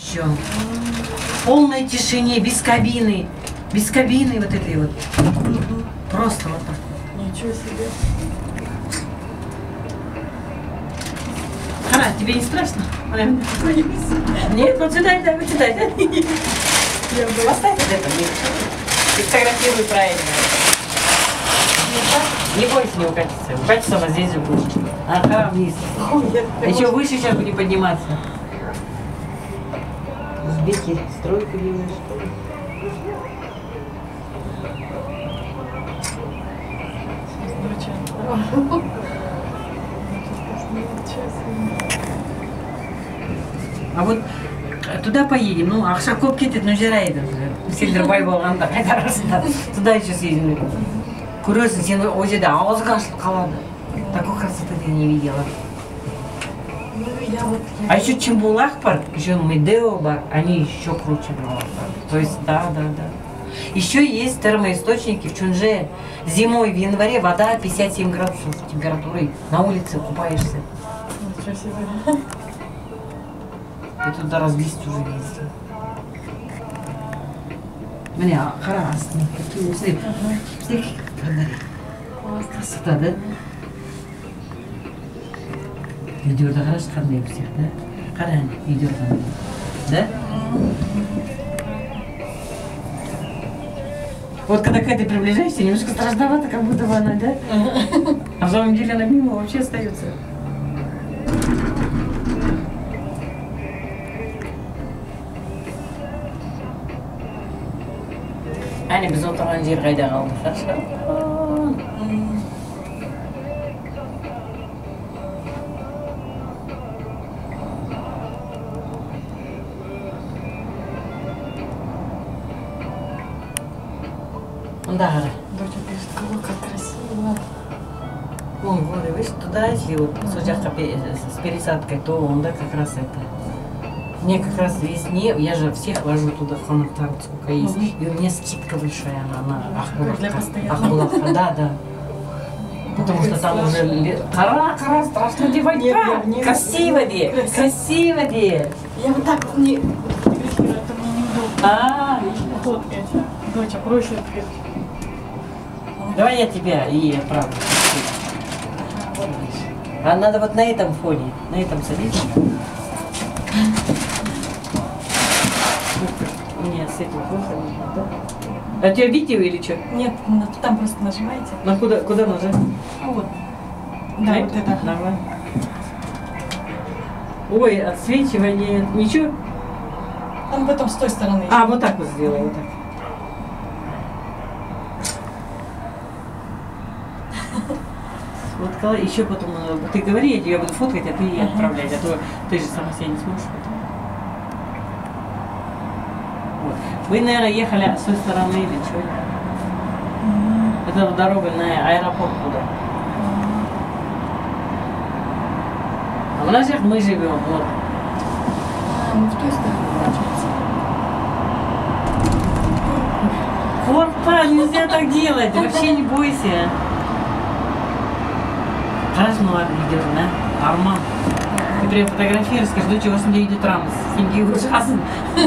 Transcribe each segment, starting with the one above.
чем. В полной тишине, без кабины. Без кабины вот этой вот. Просто вот так. Ничего себе. Хана, тебе не страшно? Нет, вот сюда, да, вот сюда, да. Поставь вот это, и фотографируй правильно. Не бойся не укатиться. Укатиться вот здесь же будет. Ага, вниз. Еще выше сейчас будет подниматься. Узбеки стройку делаешь, что ли? А вот туда поедем, ну, ақша көп кетеді, но жарайды. Сендер бай болғанда қайтарасыңдар. Туда еще съездим. Көресің, сен ол жерде ауызға ашылып қалады. Такой красоты ты не видела. А еще Чембулак парк, еще Медео бар, они еще круче. То есть, да. Еще есть термоисточники в Чунже. Зимой в январе вода 57 градусов температуры. На улице купаешься. Ничего себе. Ты туда разлезть уже ездил. Меня красный, какие усы. Все как красота, да? Видеода қараш қандай всех, да? Қара видеода, да? Вот когда к этой приближаешься, немножко страшновато, как будто бы она, да? А на самом деле она мимо вообще остается. Әне біз отырған жер қайда қалды? Да, доча пишет, как красиво. Вон, видишь, туда, если вот с пересадкой, то он, да, как раз это. Мне как раз весне, я же всех вожу туда в Ханаттар, сколько есть. И у меня скидка большая, она Ахбулахка, да. Потому что там уже кара, страшно девать. Красиво де. Я вот так не фотографирую, это мне неудобно. Фоткать. Доча, проще открыть. Давай я тебя и отправлю. А надо вот на этом фоне, на этом садиться. Нет, с этим плохо не надо. А у тебя видео или что? Нет, там просто нажимаете. Ну куда нажать? Вот. Да, вот это. Давай. Ой, отсвечивание. Ничего? Там потом с той стороны. А, вот так вот сделай, вот так. Вот еще потом, ты говори, я тебя буду фоткать, а ты отправлять, а то ты же сама себя не сможешь потом. Вот. Вы, наверное, ехали с той стороны или что? Это дорога на аэропорт туда. А в наших мы живем, вот. Ну, в той стороне, получается. Корпа, нельзя так делать, вообще не бойся. Страшно видео, да? Арман. Ты прям фотографируешь, скажешь, дочь, у вас не идет рамос. Семьи ужасно.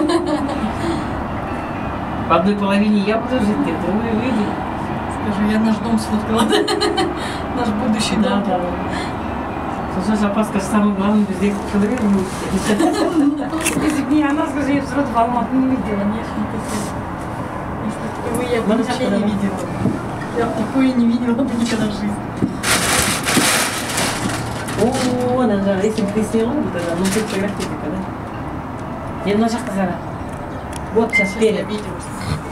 В одной половине я буду жить, ты другой выйди. Скажу, я наш дом сфоткала. Наш будущий дом. Да. Слушай, Апа, скажи, самое главное, без них фотографируют. Если бы не она, скажи, я все равно в Алмату не видела. Нет, если бы я вообще не видела. Я такое не видела бы никогда в жизни. О, да, если бы ты сняла, тогда, ну ты фотографируй, да? Я на шаг. Вот сейчас вперед.